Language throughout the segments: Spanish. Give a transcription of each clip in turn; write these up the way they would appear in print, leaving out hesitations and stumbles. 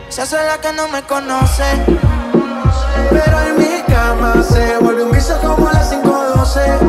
Se hace la que no me conoce, pero en mi cama se vuelve un vicio como las 5:12.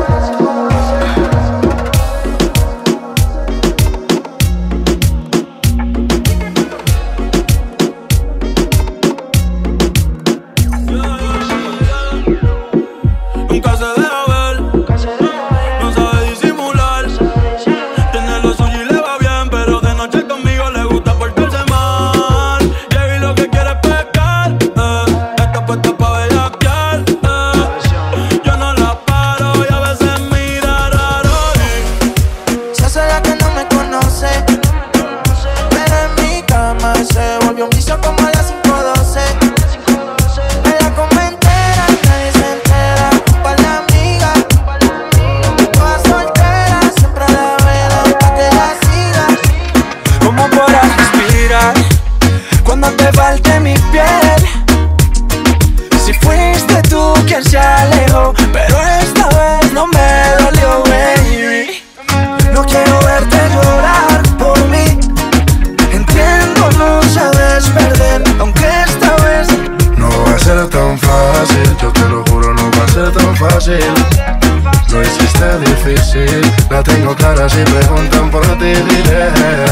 Nunca se deja ver, no sabe disimular. Tiene lo suyo y le va bien, pero de noche conmigo le gusta portarse mal. Y lo que quiere es pescar, está puesta pa' bellaquear, yo no la paro y a veces mira raro. se hace la que no me conoce, pero en mi cama se volvió un vicio como las 5:12. Me la come entera, nadie se entera. Pa' la amiga, toda soltera, siempre a la vela pa' que la siga. ¿Cómo podrás respirar cuando te falte mi piel? Si fuiste tú quien se alejó, pero esta vez no me dolió, baby. No quiero verte llorar por mí. Entiendo, no sabes perder, aunque esta vez no va a ser tan fácil, yo te lo juro, no va a ser tan fácil. Lo hiciste difícil, la tengo clara, si preguntan por ti diré.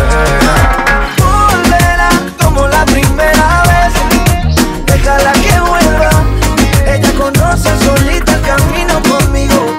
volverá como la primera vez. Déjala que vuelva, ella conoce solita el camino conmigo.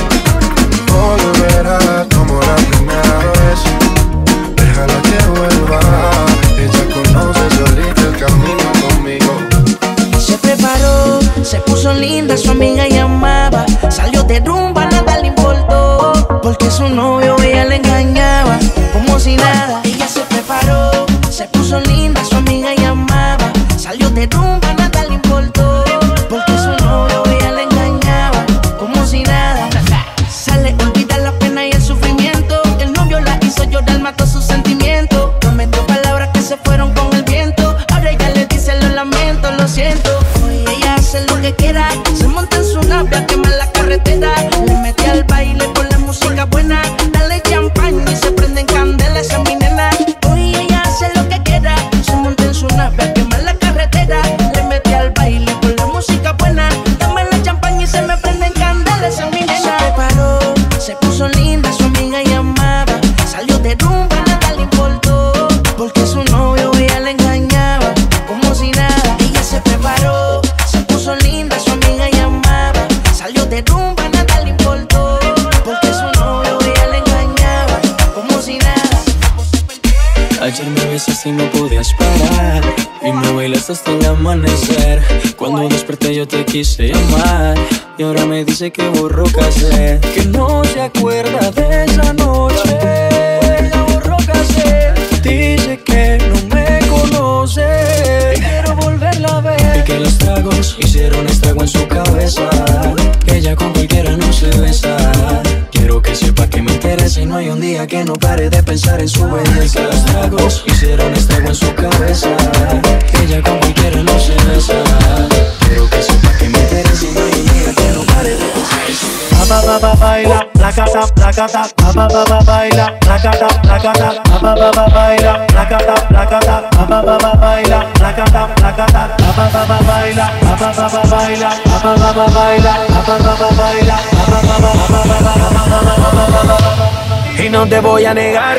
Volverá como la primera vez. Déjala que vuelva, ella conoce solita el camino conmigo. Se preparó, se puso linda, su amiga llamaba. Salió de rumba, nada le importó, porque su novio ella le engañaba, como si nada. Ella se preparó, se puso linda, su amiga llamaba. Salió de rumba, nada le importó, porque su novio ella le engañaba, como si nada. Sale, olvida la pena y el sufrimiento. El novio la hizo llorar, mató sus sentimientos. Prometió palabras que se fueron con el viento. Ahora ella le dice lo lamento, lo siento. Hoy ella hace lo que quiera, se monta en su nave a quemar la carretera. Le mete al baile con la música buena. Dale champán y se prenden candelas, esa es mi nena. Hoy ella hace lo que quiera, se monta en su nave a quemar la carretera. Le mete al baile con la música buena. Dame la champán y se me prenden candelas, esa es mi nena. Se preparó, se puso linda, su amiga llamaba. Salió de rumba, nada le importó, porque su novio ella le engañaba, como si nada. Ella se preparó, se puso linda, su amiga llamaba. Salió de rumba, nada le importó, porque su novio ella le engañaba, como si nada. Ayer me besaste y no podías parar, y me bailaste hasta el amanecer. Cuando desperté yo te quise llamar, y ahora me dice que borró cassette, que no se acuerda de esa noche. Ella borró cassette, dice que no me conoce, quiero volverla a ver. Y que los tragos hicieron estrago en su cabeza, que ella con cualquiera no se besa. Quiero que sepa que me interesa y no hay un día que no pare de pensar en su belleza. Que los tragos hicieron estrago en su cabeza, que ella con cualquiera no se besa. Quiero que sepa que me interesa y no hay un día que no pare de pensar en su belleza. baila, placata, placata, baila, placata, placata, baila, placata, placata, baila, placata, placata, baila, baila, y no te voy a negar.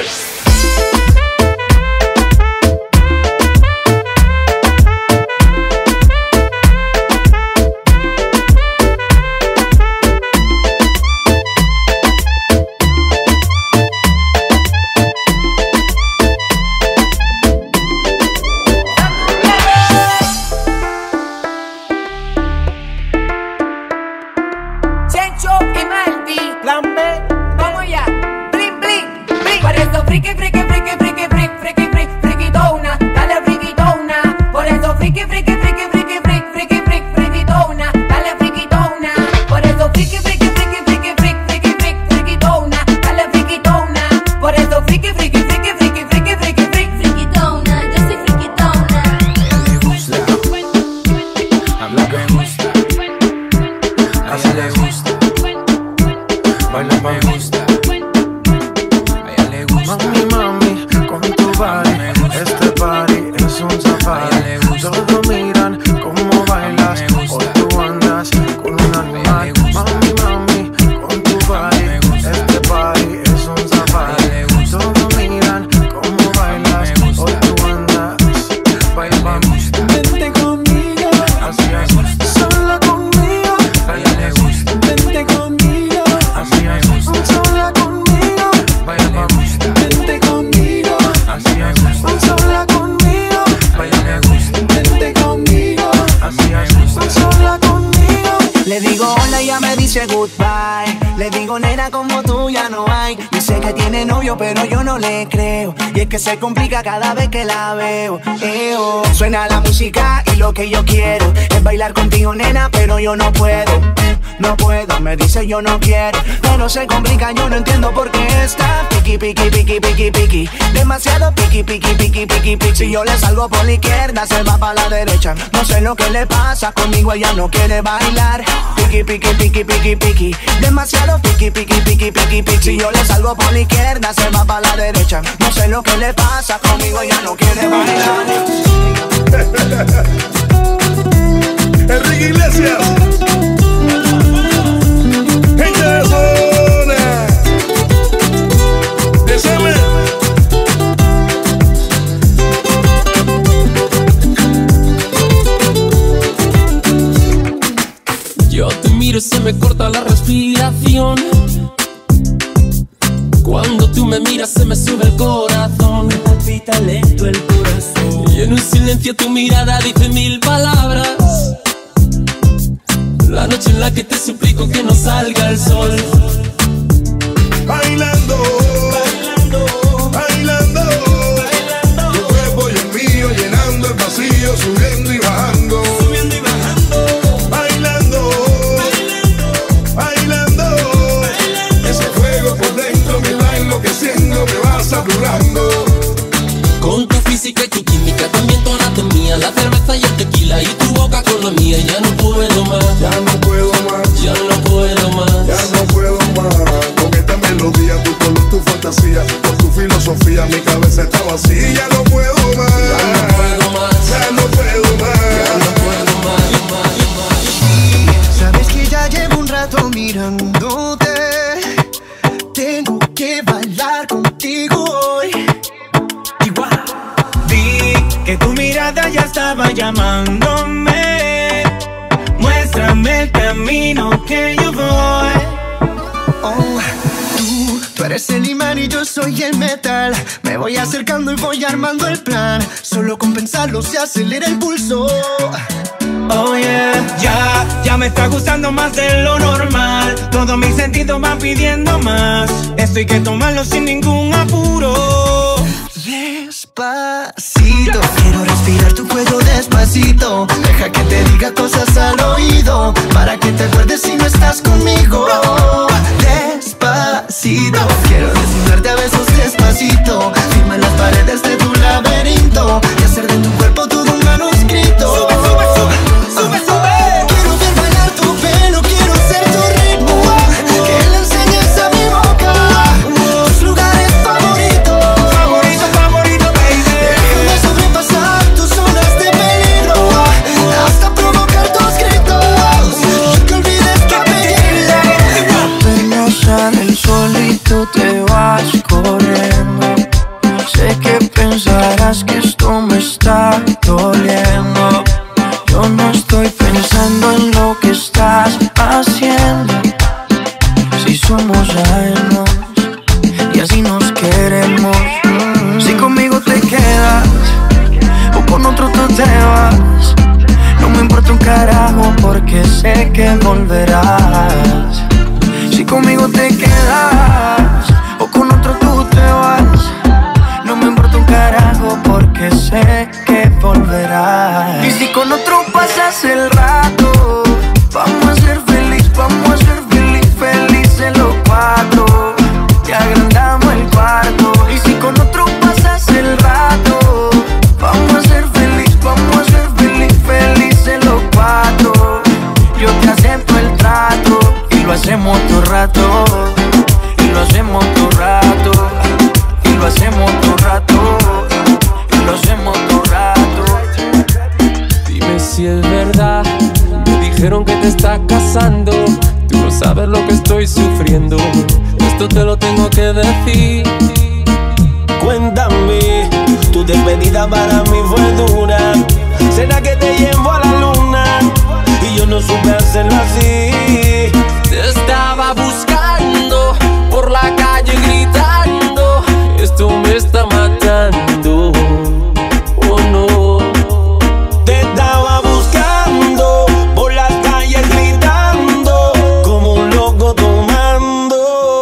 Mami, mami, con tu body, este party es un safari. Nena como tú ya no hay. Dice que tiene novio pero yo no le creo. Y es que se complica cada vez que la veo. Suena la música y lo que yo quiero es bailar contigo, nena, pero yo no puedo. No puedo, me dice yo no quiero, pero se complica, yo no entiendo por qué está piqui, piqui, piqui, piqui, piqui. Demasiado piqui, piqui, piqui, piqui, piqui. Si yo le salgo por la izquierda, se va para la derecha. No sé lo que le pasa, conmigo ella no quiere bailar. Piqui, piqui, piqui, piqui, piqui. Demasiado piqui, piqui, piqui, piqui, piqui. Si yo le salgo por la izquierda, se va para la derecha. No sé lo que le pasa, conmigo ella no quiere bailar. Enrique Iglesias, gente de zona, desame. Yo te miro y se me corta la respiración. Cuando tú me miras se me sube el corazón. Me palpita lento el corazón. Y en un silencio tu mirada dice 1000 palabras. La noche en la que te suplico que no salga el sol. Bailando, bailando, bailando, bailando. Tu cuerpo y el mío llenando el vacío, subiendo y bajando. Subiendo y bajando. Bailando, bailando, bailando, bailando. Ese fuego por dentro me va enloqueciendo, me va saturando. Con tu física y tu química, también tu anatomía, la cerveza y el tequila y tu boca con la mía. Ya no puedo más, ya no puedo más, ya no puedo más, ya no puedo más. Con esta melodía, tu color, tu fantasía, con tu filosofía, mi cabeza está vacía. Ya no puedo más, ya no puedo más, ya no puedo más, ya no puedo más. Sabes que ya llevo un rato mirándote. Tengo que bailar contigo hoy. Igual. Vi que tu mirada ya estaba llamándome. Muéstrame el camino que yo voy. Oh, tú eres el imán y yo soy el metal. Me voy acercando y voy armando el plan. Solo con pensarlo se acelera el pulso. Oh yeah, ya me está gustando más de lo normal. Todos mis sentidos van pidiendo más. Esto hay que tomarlo sin ningún apuro. Despacito, quiero respirar tu cuello despacito. Deja que te diga cosas al oído, para que te acuerdes si no estás conmigo. Despacito, quiero desnudarte a besos despacito. Firma las paredes de tu laberinto y hacer de tu cuerpo todo un manuscrito. Sube, sube, sube, sube, sube. Quiero ver bailar tu pelo, quiero ser tu ritmo. Que le enseñes a mi boca tus lugares favoritos. Favorito, favorito, baby. Déjame sobrepasar tus zonas de peligro hasta provocar tus gritos y que olvides tu apellido. Apenas sale el sol y tú te vas corriendo. Sé que pensarás que esto me está doliendo. Yo no estoy pensando en lo que estás haciendo. Si somos ajenos y así nos queremos. Si conmigo te quedas o con otro tú te vas, no me importa un carajo porque sé que volverás. Si conmigo te quedas o con otro tú te vas, no me importa un carajo porque sé que volverás. Y si con otro pasas el rato, vamos a ser felices los cuatro. Y agrandamos el cuarto. Y si con otro pasas el rato, vamos a ser felices los cuatro. Yo te acepto el trato y lo hacemos todo rato. Y lo hacemos todo rato. Y lo hacemos todo rato. Y lo hacemos todo rato. Dime si es verdad, me dijeron que te estás casando. Tú no sabes lo que estoy sufriendo. Esto te lo tengo que decir. Cuéntame, tu despedida para mí fue dura. ¿Será que te llevo a la luna? Y yo no supe hacerlo así. Te estaba buscando por la calle gritando. Esto me está matando. Oh no. Te estaba buscando por las calles gritando como un loco tomando.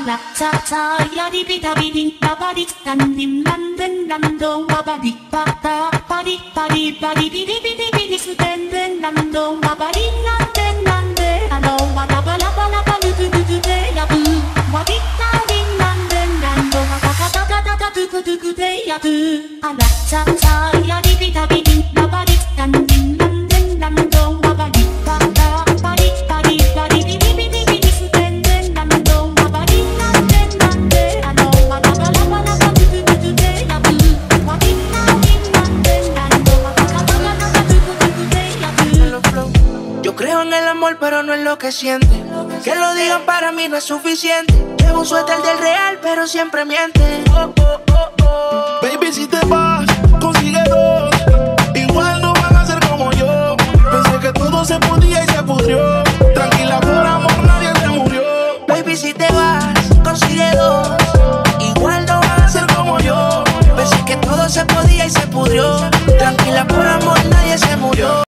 Ala ta ta ya di bi da bi ding ba ba di dan dim dan den dan do ba ba di ba da ba di ba di ba di bi di bi di bi di su den den dan do ba ba di dan den dan de alo ba la ba la ba la ba du du du du de ya bu ba di da di dan den dan do ba da da da da da du du du du de ya bu ala ta ta ya di bi da bi ding ba ba di dan dim dan den dan do ba ba di ba da ba di ba di ba di bi di bi di bi di su den den dan do ba ba di dan den dan de alo ba la ba la ba la ba du du du du de ya bu ba di da di dan den dan do ba da da da da du du du du de ya bu. Yo creo en el amor, pero no en lo que siente. Que lo digan para mí no es suficiente. Llevo un suéter del real, pero siempre miente. Baby, si te vas, consigue dos. Igual no van a ser como yo. Pensé que todo se podía y se pudrió. Tranquila, por amor nadie se murió. Baby, si te vas, consigue dos. Igual no van a ser como yo. Pensé que todo se podía y se pudrió. Tranquila, por amor nadie se murió.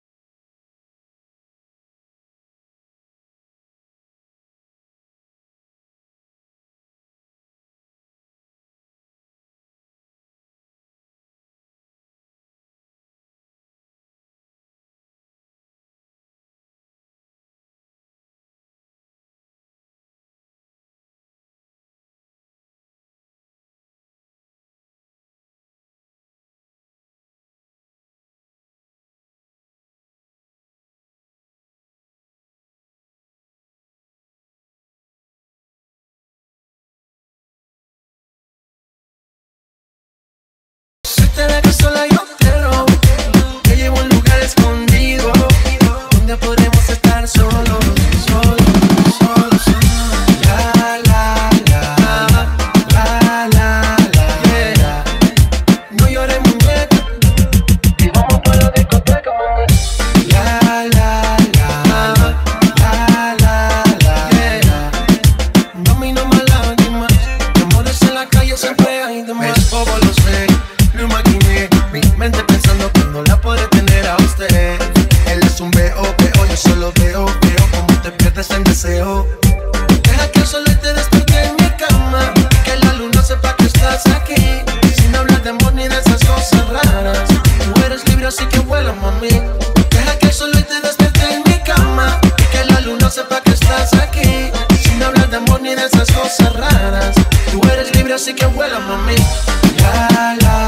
De que sola yo quiero, que llevo un lugar escondido donde podremos estar solos, solos, solos, solos. La, la, la, la, la, la, yeah. No llores, muñeca, y vamos para la discoteca, mami. La, la, la, la, la, la, yeah. Mami, no más lágrimas, amores en la calle siempre hay de más. Es bobo, lo sé. Lo imaginé, mi mente pensando cuando la podré tener a usted. Él es un veo, yo solo veo como te pierdes en deseo. Deja que el sol te despierte en mi cama, que la luna sepa que estás aquí. Sin hablar de amor ni de esas cosas raras, tú eres libre así que vuela, mami. Deja que el sol te despierte en mi cama, que la luna sepa que estás aquí. Sin hablar de amor ni de esas cosas raras, tú eres libre así que vuela, mami. La, la.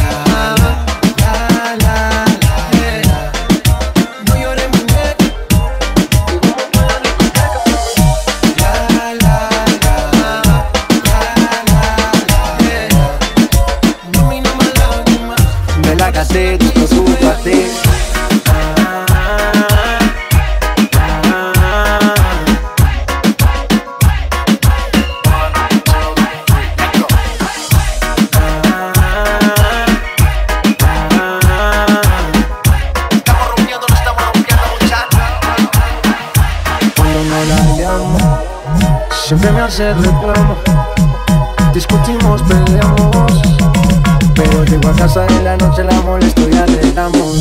Despreocúpate. Cuando no la llamo, siempre me hace reclamo. Discutimos, peleamos, pero llego a casa en la noche, la molesto y arreglamos.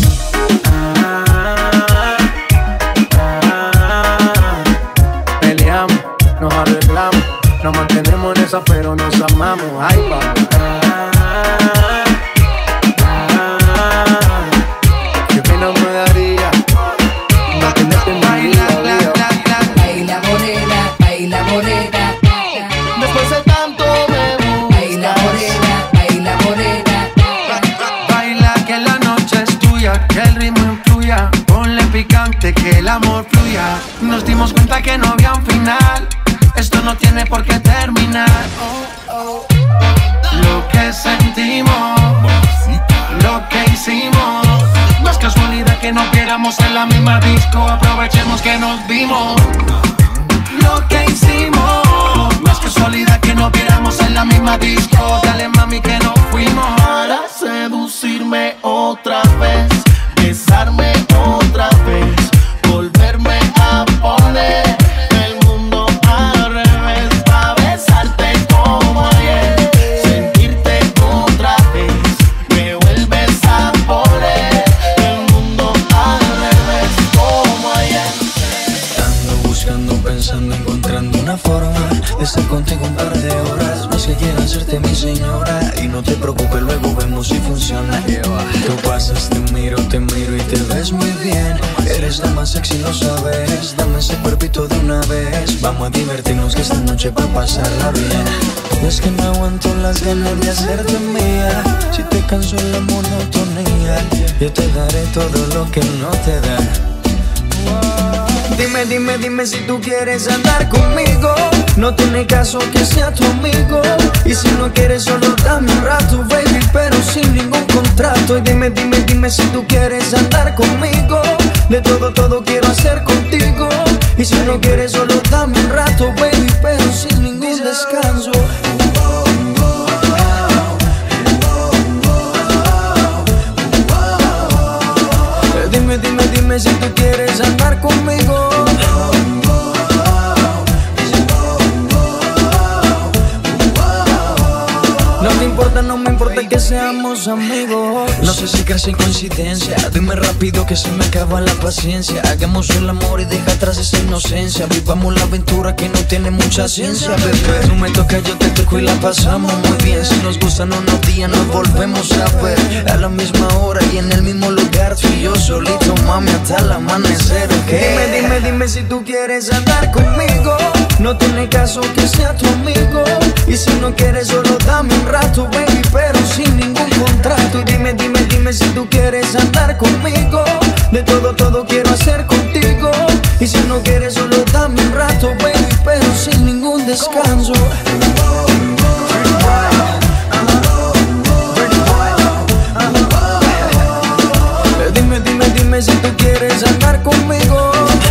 Peleamos, nos arreglamos, nos mantenemos en esa, pero nos amamos. Ay, papá. Qué pena me daría no tenerte en mi vida. Baila morena, baila morena. Después de tanto me Baila morena, baila morena. Baila que la noche es tuya, que el ritmo influya. Ponle picante, que el amor fluya. Nos dimos cuenta que no había un final. Esto no tiene por qué terminar. Lo que sentimos, lo que hicimos. No es casualidad que nos viéramos en la misma disco. Aprovechemos que nos vimos. Lo que hicimos, no es casualidad que nos viéramos en la misma disco. Dale, mami, que nos fuimos. para seducirme otra vez, besarme otra vez, volverme a poner el mundo al revés, pa' besarte como ayer, sentirte otra vez, me vuelves a poner el mundo al revés como ayer. Ando buscando, pensando, encontrando una forma de ser contigo señora. Y no te preocupes, luego vemos si funciona. Tú pasas, te miro y te ves muy bien. Eres la más sexy, lo sabes. Dame ese cuerpito de una vez. Vamos a divertirnos que esta noche va a pasarla bien. Es que no aguanto las ganas de hacerte mía. Si te canso la monotonía, yo te daré todo lo que no te da. Dime si tú quieres andar conmigo. No tiene caso que sea tu amigo. Y si no quieres solo dame un rato, baby, pero sin ningún contrato. Y dime si tú quieres andar conmigo. De todo quiero hacer contigo. Y si no quieres solo dame un rato, baby, pero sin ningún descanso. Dime si tú quieres andar conmigo. No me importa que seamos amigos. No sé si crees en coincidencia. Dime rápido que se me acaba la paciencia. Hagamos el amor y deja atrás esa inocencia. Vivamos la aventura que no tiene mucha ciencia, bebé. Tú me tocas, yo te toco y la pasamos muy bien. Si nos gustan unos días nos volvemos a ver. A la misma hora y en el mismo lugar. Tú y yo solito, mami, hasta el amanecer, ¿okay? Dime si tú quieres andar conmigo. No tiene caso que sea tu amigo. Y si no quieres solo dame un rato, baby, pero sin ningún contrato. Y dime si tú quieres andar conmigo. De todo quiero hacer contigo. Y si no quieres solo dame un rato, baby, pero sin ningún descanso. Dime si tú quieres andar conmigo.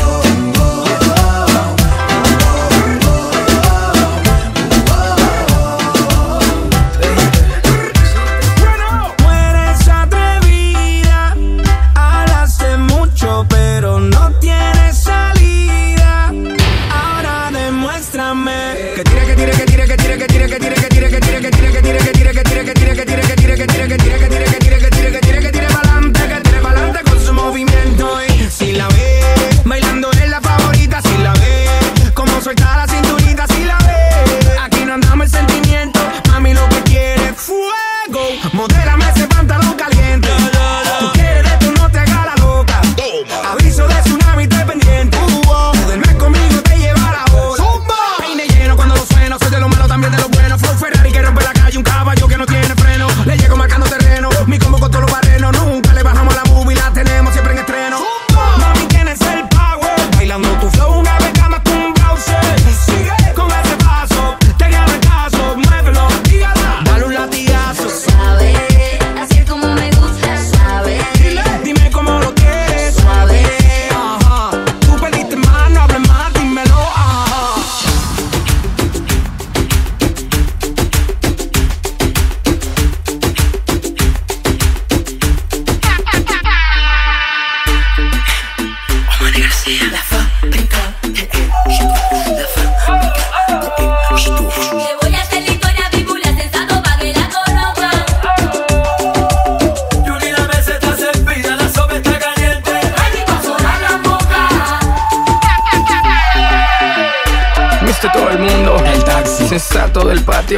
Sensato del patio.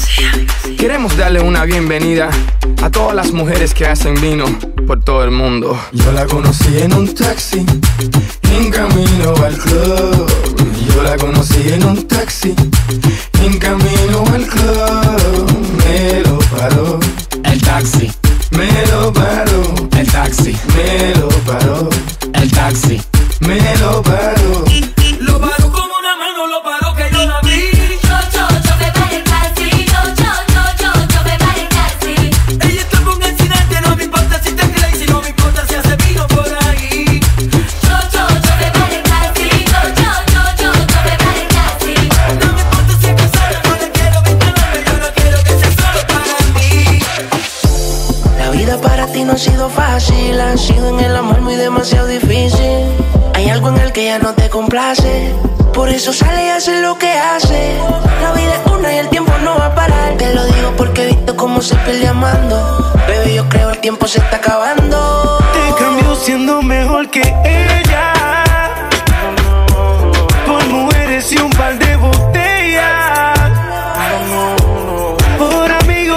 Queremos darle una bienvenida a todas las mujeres que hacen vino por todo el mundo. Yo la conocí en un taxi, en camino al club. Yo la conocí en un taxi, en camino al club. Me lo paró el taxi. Me lo paró el taxi. Me lo paró el taxi. Me lo paró. Lo paró como una mano, lo paró que yo la vi. No ha sido fácil, ha sido en el amor muy demasiado difícil. Hay algo en el que ya no te complace, por eso sale y hace lo que hace. La vida es una y el tiempo no va a parar. Te lo digo porque he visto cómo se pierde amando. Baby, yo creo el tiempo se está acabando. Te cambio siendo mejor que ella, por mujeres y un par de botellas, por amigos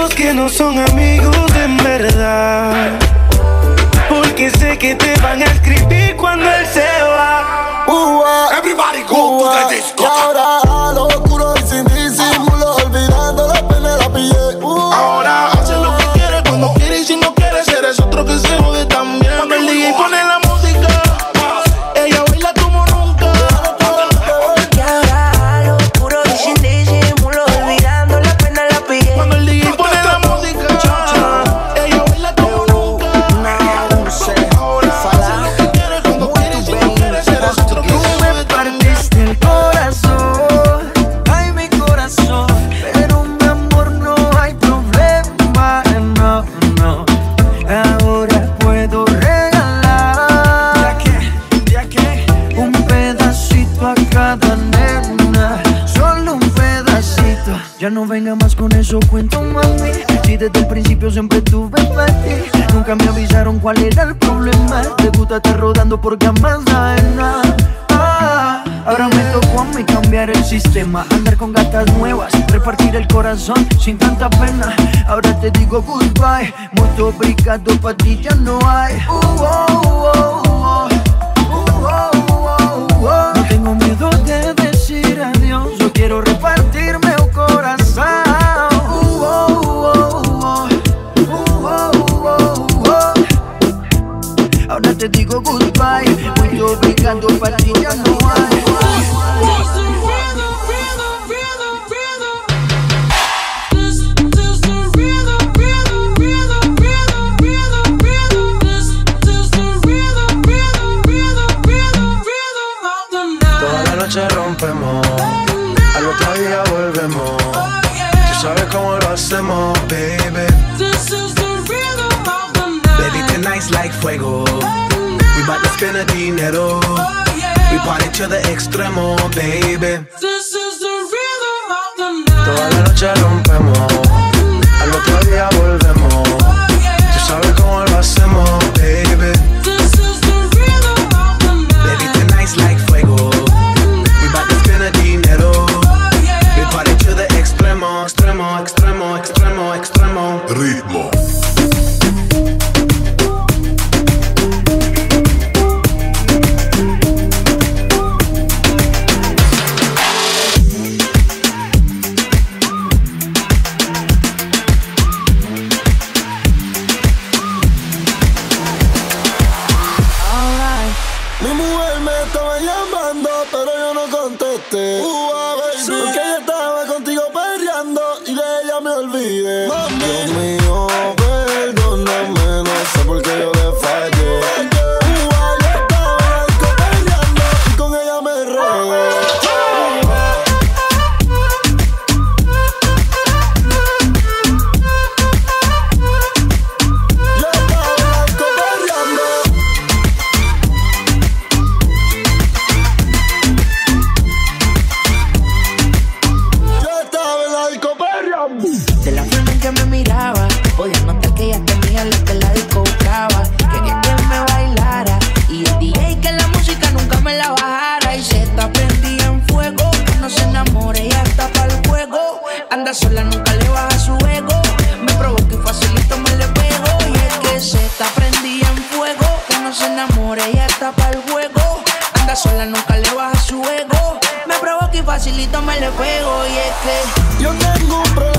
son amigos en verdad, porque sé que te van a escribir cuando él se va. Everybody go to the disco. Y ahora lo oscuro y sin disimulo, olvidando la pena la pillé. Ahora hace lo que quiere, cuando quiere y si no quiere, eres otro que se jode también. Cuando el DJ pone la música, ella baila como nunca. Y ahora lo oscuro y sin disimulo, olvidando la pena la pillé. Cuando el DJ pone la música, ella baila como nunca. No sé, ahora hace lo que quiere, cuando quiere y si no quiere, eres otro que se jode también. partiste el corazón, ay mi corazón, pero mi amor no hay problema, no, no. Ahora puedo regalar un pedacito a cada nena, solo un pedacito. Ya no venga más con eso, cuento mami, si desde el principio siempre tuve para ti. Nunca me avisaron cuál era el problema, te gusta estar rodando porque jamás hay nada. Ahora me tocó a mí cambiar el sistema, andar con gatas nuevas, repartir el corazón sin tanta pena. Ahora te digo goodbye, mucho obrigado, pa' ti ya no hay. No tengo miedo de decir adiós, yo quiero repartirme un corazón. Ahora te digo goodbye, muy obrigado, pa' ti ya no hay. Toda la noche rompemos, al otro día volvemos. Tú sabes cómo lo hacemos, baby. Baby, tonight's like fuego. We bout to spend the dinero. We party to the extremo, baby. Toda la noche rompemos, al otro día volvemos. Tú sabes cómo lo hacemos, baby. Baby, tonight's like fuego. We bout to spend the dinero. We party to the extremo, extremo, extremo, extremo, extremo. Ritmo. Mi mujer me estaba llamando, pero yo no contesté. Baby, porque ella estaba contigo perreando y de ella me olvidé. Dios mío, perdóname, no sé por qué yo le fallé. Yo estaba perreando y con ella me regué. De la forma en que me miraba, podía notar que ella tenía lo que la disco buscaba. Quería que me bailara y el DJ que la música nunca me la bajara. Y se está prendida en fuego, no se enamore, ella está para el juego. Anda sola, nunca le baja su ego. Me provoca y facilito me le pego. Y es que se está prendida en fuego, que no se enamore, ella está para el juego. Anda sola, nunca le baja su ego. Me provoca y facilito me le pego. Y es que yo tengo un problema.